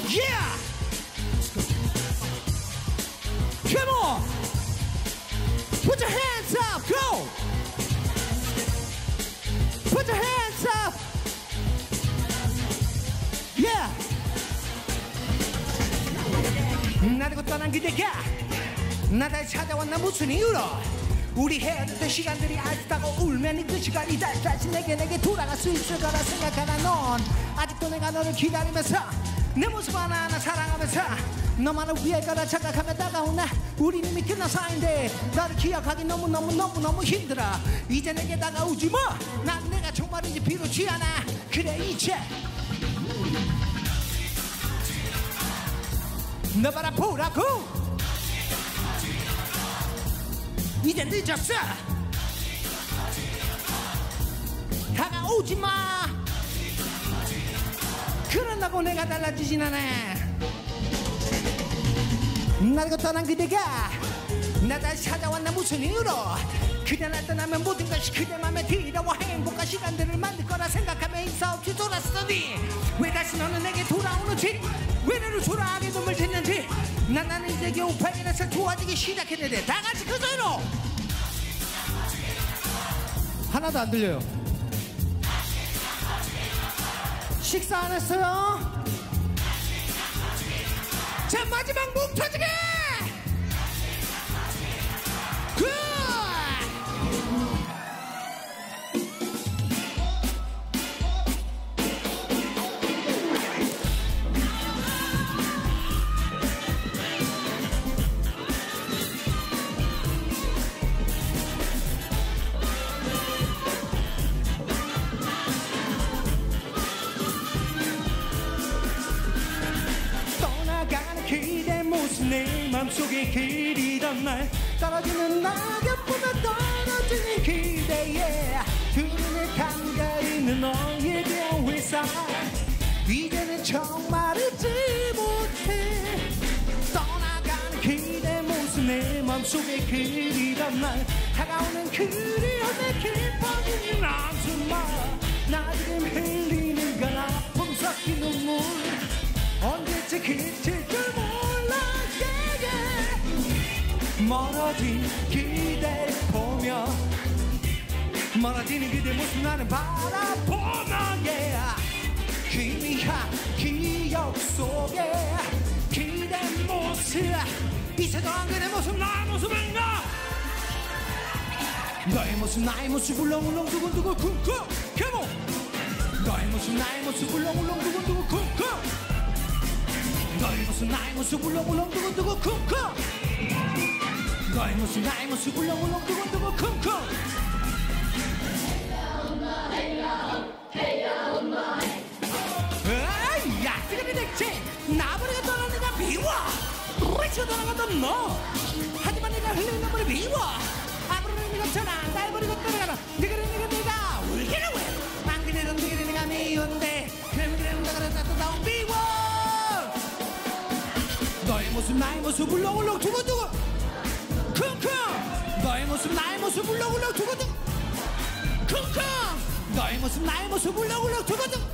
Yeah! Come on! Put your hands up, go! Put your hands up! Yeah! 나르고 떠난 그대가 나를 찾아왔나 무슨 이유로 우리 헤어졌던 시간들이 아직다고 울면 그 시간이 다시 내게 돌아갈 수 있을 거라 생각하나 넌 아직도 내가 너를 기다리면서 내 모습 하나하나 사랑하면서 너만을 위할 거라 착각하며 다가온 나 우리 이미 끝난 사이인데 너를 기억하기 너무 힘들어 이제 내게 다가오지 뭐 난 내가 정말인지 비로지 않아 그래 이제 너 바라보라고 이제 늦었어 다가오지 마 그런다고 내가 달라지진 않아 나를 떠난 그대가 나 다시 찾아왔나 무슨 이유로 그대 날 떠나면 모든 것이 그대 맘에 들어와 행복한 시간들을 만들 거라 생각하며 인사 없이 돌았으니 왜 다시 너는 내게 돌아오는지 왜 너를 초라하게 눈물 챘는지 나는 이제 겨우 발견해서 좋아지기 시작했는데 다 같이 그 소리로 하나도 안 들려요. 식사 안 했어요? 자 마지막 목 터지게 굿! 내 맘속에 그리던 날 떨어지는 낙엽보다 떨어지는 그대의 두 눈에 감겨있는 너에 대한 회상 이제는 정말 잊지 못해 떠나가는 그대 모습 내 맘속에 그리던 날 다가오는 그리움에 깊어지는 한숨만 나 지금 흘리는 건 아픔 섞인 눈물 언제쯤 그칠 줄 몰라 멀어진 그댈 보며 멀어지는 그대 모습 나는 바라보며 yeah. 희미한 기억 속에 그대 모습 이세동안 그대 모습 나의 모습인가 너의 모습 나의 모습 울렁울렁 두근두근 쿵쿵 come on 너의 모습 나의 모습 울렁울렁 두근두근 쿵쿵 너의 모습 나의 모습 울렁울렁 두근두근 쿵쿵 너의 모습 나의 모습 울렁울렁 두근두근 쿵쿵 야 뜨거리 됐지 나버리가 떠나니까 미워 리쳐 떠나가던 너 하지만 내가 흘리는 눈물이 미워 아무런 의미가 없잖아 날 버리고 떠나가라 네가 울기는 왜안 그래도 네가 미운데 그래 내가 또 나온 미워 너의 모습 나의 모습 울렁울렁 두근두근 쿵쿵 너의 모습 나의 모습 울렁울렁 두근두근 쿵쿵 너의 모습 나의 모습 울렁울렁 두근두근